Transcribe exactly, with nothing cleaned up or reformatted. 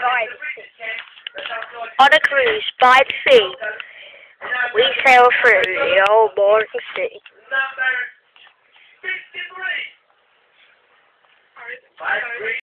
On a cruise by the sea, we sail through the old morning sea.